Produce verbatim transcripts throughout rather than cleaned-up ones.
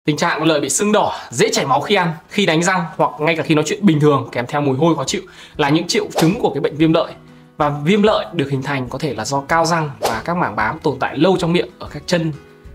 Tình trạng lợi bị sưng đỏ, dễ chảy máu khi ăn, khi đánh răng hoặc ngay cả khi nói chuyện bình thường kèm theo mùi hôi khó chịu là những triệu chứng của cái bệnh viêm lợi. Và viêm lợi được hình thành có thể là do cao răng và các mảng bám tồn tại lâu trong miệng, ở các chân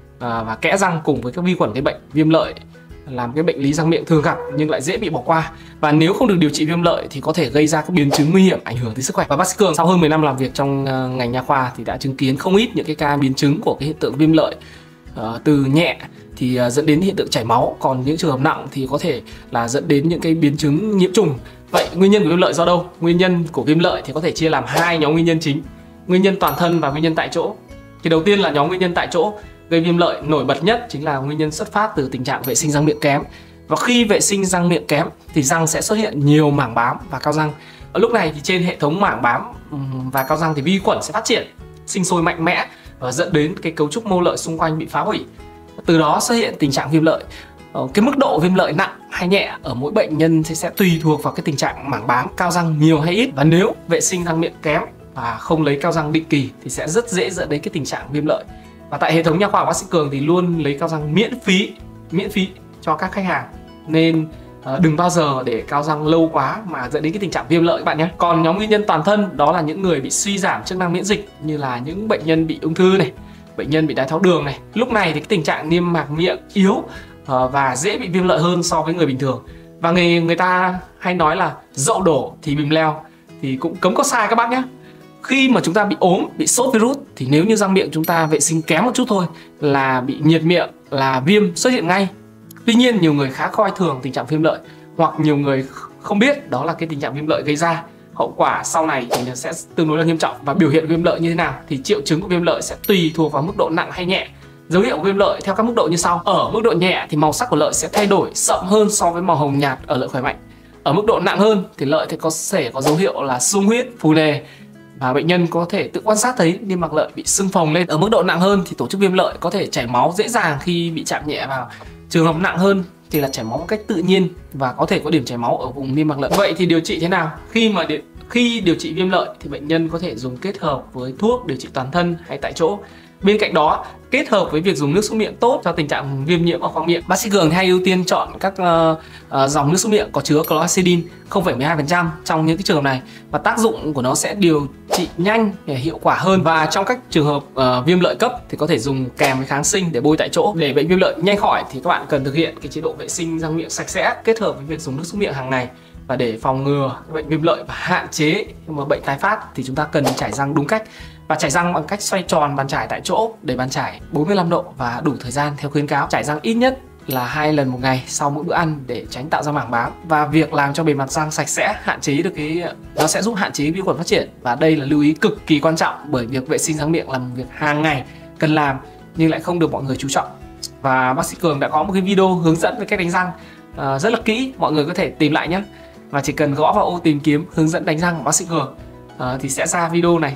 và kẽ răng cùng với các vi khuẩn gây bệnh. Viêm lợi làm cái bệnh lý răng miệng thường gặp nhưng lại dễ bị bỏ qua, và nếu không được điều trị viêm lợi thì có thể gây ra các biến chứng nguy hiểm ảnh hưởng tới sức khỏe. Và bác sĩ Cường sau hơn mười năm làm việc trong ngành nha khoa thì đã chứng kiến không ít những cái ca biến chứng của cái hiện tượng viêm lợi. Uh, từ nhẹ thì uh, dẫn đến hiện tượng chảy máu, còn những trường hợp nặng thì có thể là dẫn đến những cái biến chứng nhiễm trùng. Vậy nguyên nhân của viêm lợi do đâu? Nguyên nhân của viêm lợi thì có thể chia làm hai nhóm nguyên nhân chính: nguyên nhân toàn thân và nguyên nhân tại chỗ. Thì đầu tiên là nhóm nguyên nhân tại chỗ gây viêm lợi, nổi bật nhất chính là nguyên nhân xuất phát từ tình trạng vệ sinh răng miệng kém. Và khi vệ sinh răng miệng kém thì răng sẽ xuất hiện nhiều mảng bám và cao răng. Ở lúc này thì trên hệ thống mảng bám và cao răng thì vi khuẩn sẽ phát triển, sinh sôi mạnh mẽ và dẫn đến cái cấu trúc mô lợi xung quanh bị phá hủy. Từ đó xuất hiện tình trạng viêm lợi. Cái mức độ viêm lợi nặng hay nhẹ ở mỗi bệnh nhân sẽ tùy thuộc vào cái tình trạng mảng bám cao răng nhiều hay ít. Và nếu vệ sinh răng miệng kém và không lấy cao răng định kỳ thì sẽ rất dễ dẫn đến cái tình trạng viêm lợi. Và tại hệ thống nha khoa của bác sĩ Cường thì luôn lấy cao răng miễn phí, miễn phí cho các khách hàng. Nên uh, đừng bao giờ để cao răng lâu quá mà dẫn đến cái tình trạng viêm lợi các bạn nhé. Còn nhóm nguyên nhân toàn thân đó là những người bị suy giảm chức năng miễn dịch, như là những bệnh nhân bị ung thư này, bệnh nhân bị đái tháo đường này. Lúc này thì cái tình trạng niêm mạc miệng yếu uh, và dễ bị viêm lợi hơn so với người bình thường. Và người, người ta hay nói là dậu đổ thì bìm leo, thì cũng cấm có sai các bác nhé. Khi mà chúng ta bị ốm, bị sốt virus thì nếu như răng miệng chúng ta vệ sinh kém một chút thôi là bị nhiệt miệng, là viêm xuất hiện ngay. Tuy nhiên nhiều người khá coi thường tình trạng viêm lợi, hoặc nhiều người không biết đó là cái tình trạng viêm lợi gây ra. Hậu quả sau này thì nó sẽ tương đối là nghiêm trọng. Và biểu hiện viêm lợi như thế nào thì triệu chứng của viêm lợi sẽ tùy thuộc vào mức độ nặng hay nhẹ. Dấu hiệu của viêm lợi theo các mức độ như sau. Ở mức độ nhẹ thì màu sắc của lợi sẽ thay đổi sậm hơn so với màu hồng nhạt ở lợi khỏe mạnh. Ở mức độ nặng hơn thì lợi thì có thể có dấu hiệu là sung huyết, phù nề, và bệnh nhân có thể tự quan sát thấy niêm mạc lợi bị sưng phồng lên. Ở mức độ nặng hơn thì tổ chức viêm lợi có thể chảy máu dễ dàng khi bị chạm nhẹ vào. Trường hợp nặng hơn thì là chảy máu một cách tự nhiên và có thể có điểm chảy máu ở vùng niêm mạc lợi. Vậy thì điều trị thế nào? Khi mà điều, khi điều trị viêm lợi thì bệnh nhân có thể dùng kết hợp với thuốc điều trị toàn thân hay tại chỗ. Bên cạnh đó, kết hợp với việc dùng nước súc miệng tốt cho tình trạng viêm nhiễm ở khoang miệng, bác sĩ Cường hay ưu tiên chọn các uh, uh, dòng nước súc miệng có chứa chlorhexidine không phẩy mười hai phần trăm trong những cái trường hợp này, và tác dụng của nó sẽ điều trị nhanh và hiệu quả hơn. Và trong các trường hợp uh, viêm lợi cấp thì có thể dùng kèm với kháng sinh để bôi tại chỗ. Để bệnh viêm lợi nhanh khỏi thì các bạn cần thực hiện cái chế độ vệ sinh răng miệng sạch sẽ kết hợp với việc dùng nước súc miệng hàng ngày. Và để phòng ngừa bệnh viêm lợi và hạn chế mà bệnh tái phát thì chúng ta cần chải răng đúng cách. Và chải răng bằng cách xoay tròn bàn chải tại chỗ để bàn chải bốn mươi lăm độ và đủ thời gian theo khuyến cáo. Chải răng ít nhất là hai lần một ngày sau mỗi bữa ăn để tránh tạo ra mảng bám. Và việc làm cho bề mặt răng sạch sẽ hạn chế được cái nó sẽ giúp hạn chế vi khuẩn phát triển. Và đây là lưu ý cực kỳ quan trọng, bởi việc vệ sinh răng miệng là một việc hàng ngày cần làm nhưng lại không được mọi người chú trọng. Và bác sĩ Cường đã có một cái video hướng dẫn về cách đánh răng uh, rất là kỹ, mọi người có thể tìm lại nhé. Và chỉ cần gõ vào ô tìm kiếm hướng dẫn đánh răng của bác sĩ Cường uh, thì sẽ ra video này.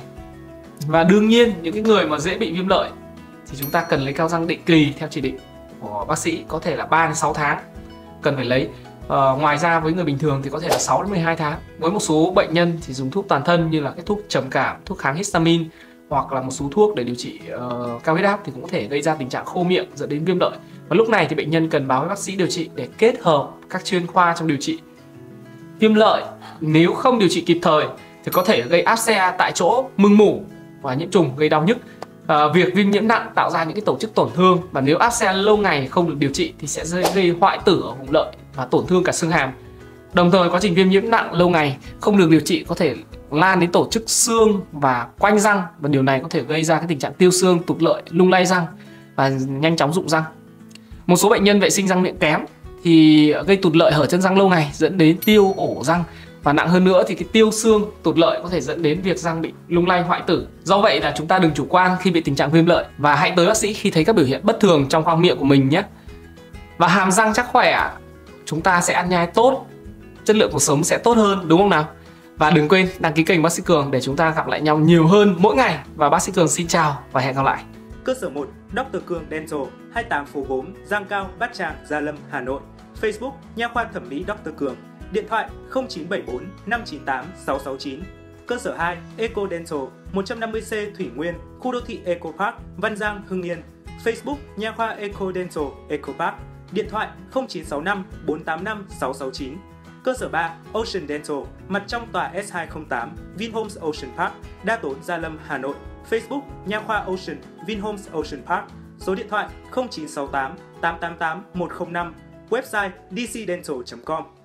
Và đương nhiên những cái người mà dễ bị viêm lợi thì chúng ta cần lấy cao răng định kỳ theo chỉ định của bác sĩ, có thể là ba đến sáu tháng cần phải lấy. Uh, ngoài ra với người bình thường thì có thể là sáu đến mười hai tháng. Với một số bệnh nhân thì dùng thuốc toàn thân như là cái thuốc trầm cảm, thuốc kháng histamine hoặc là một số thuốc để điều trị uh, cao huyết áp thì cũng có thể gây ra tình trạng khô miệng dẫn đến viêm lợi. Và lúc này thì bệnh nhân cần báo với bác sĩ điều trị để kết hợp các chuyên khoa trong điều trị. Viêm lợi nếu không điều trị kịp thời thì có thể gây áp xe tại chỗ, mưng mủ và nhiễm trùng gây đau nhức. À, việc viêm nhiễm nặng tạo ra những cái tổ chức tổn thương, và nếu áp xe lâu ngày không được điều trị thì sẽ gây hoại tử ở vùng lợi và tổn thương cả xương hàm. Đồng thời quá trình viêm nhiễm nặng lâu ngày không được điều trị có thể lan đến tổ chức xương và quanh răng, và điều này có thể gây ra cái tình trạng tiêu xương, tụt lợi, lung lay răng và nhanh chóng rụng răng. Một số bệnh nhân vệ sinh răng miệng kém thì gây tụt lợi hở chân răng lâu ngày dẫn đến tiêu ổ răng. Và nặng hơn nữa thì cái tiêu xương, tụt lợi có thể dẫn đến việc răng bị lung lay, hoại tử. Do vậy là chúng ta đừng chủ quan khi bị tình trạng viêm lợi, và hãy tới bác sĩ khi thấy các biểu hiện bất thường trong khoang miệng của mình nhé. Và hàm răng chắc khỏe, chúng ta sẽ ăn nhai tốt, chất lượng cuộc sống sẽ tốt hơn, đúng không nào? Và đừng quên đăng ký kênh bác sĩ Cường để chúng ta gặp lại nhau nhiều hơn mỗi ngày. Và bác sĩ Cường xin chào và hẹn gặp lại. Cơ sở một Doctor Cường Dental, hai mươi tám phố gốm, Giang Cao, Bát Tràng, Gia Lâm, Hà Nội. Facebook Nha khoa thẩm mỹ Doctor Cường. Điện thoại không chín bảy bốn năm chín tám sáu sáu chín. Cơ sở hai Eco Dental, một trăm năm mươi C Thủy Nguyên, khu đô thị Eco Park, Văn Giang, Hưng Yên. Facebook Nha khoa Eco Dental, Eco Park. điện thoại không chín sáu năm bốn tám năm sáu sáu chín. Cơ sở ba Ocean Dental, mặt trong tòa S hai không tám Vinhomes Ocean Park, Đa Tốn, Gia Lâm, Hà Nội. Facebook Nha khoa Ocean, Vinhomes Ocean Park. Số điện thoại không chín sáu tám tám tám tám một không năm. Website d c dental chấm com.